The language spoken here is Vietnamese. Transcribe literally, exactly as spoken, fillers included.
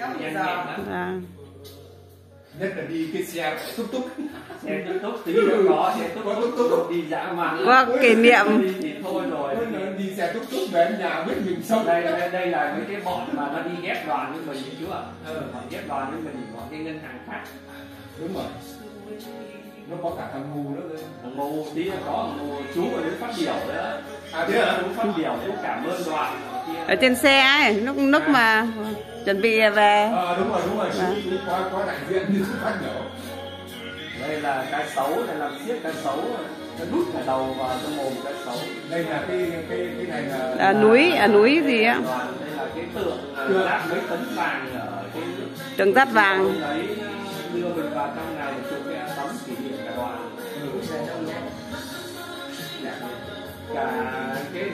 nhanh nhẹn lắm. À. Nhất là đi cái xe túc túc. Xe túc túc tí nữa có xe túc túc túc đi dã man. Có kỷ niệm. Đi thì thôi rồi. Đi xe túc túc về nhà biết mình xong. Đây đây đây là mấy cái bọn mà nó đi ghép đoàn với mình chú ạ. Ừ, họ ghép đoàn với mình bọn cái ngân hàng khác. Đúng rồi. Nó có cả thằng ngu nữa cơ. Thằng ngu tí nó có thằng ngu chú ở đấy phát biểu nữa. À thế à? Chú phát biểu chú cảm ơn đoàn. Ở trên xe ấy, lúc lúc mà chuẩn bị về. Ờ đúng rồi đúng rồi, chú, chú có có đại diện như phát biểu. Đây là cá sấu, đây là siết cá sấu, nó đút cả đầu vào trong mồm cá sấu. Đây là cái cái cái này là À, núi à, núi gì á? Đây là cái tượng rác mấy tấn vàng ở cái Tượng rác vàng. đấy đưa mình vào trong này chụp cái tấm kỷ niệm cả đoàn. Cả cái